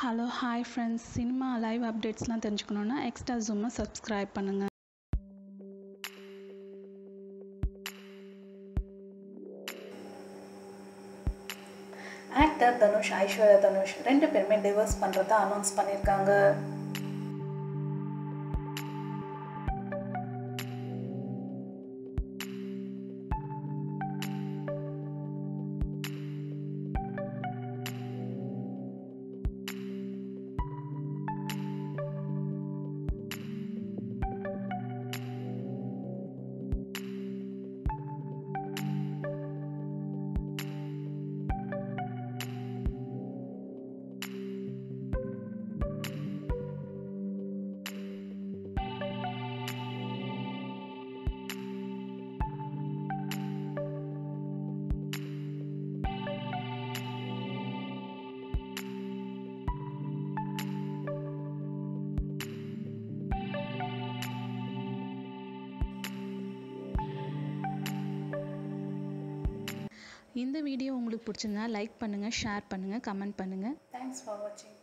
Hello hi friends, cinema live அப்டேட்ஸ்லாம் தெரிஞ்சுக்கணுன்னா extra ஜூமை சப்ஸ்கிரைப் பண்ணுங்கள். ஆக்டர் தனுஷ், ஐஸ்வர்யா தனுஷ் 2 பேருமே டிவோர்ஸ் பண்ணுறதா அனௌன்ஸ் பண்ணியிருக்காங்க. இந்த வீடியோ உங்களுக்கு பிடிச்சிருந்தா லைக் பண்ணுங்கள், ஷேர் பண்ணுங்கள், கமெண்ட் பண்ணுங்கள். தேங்க்ஸ் ஃபார் வாட்சிங்.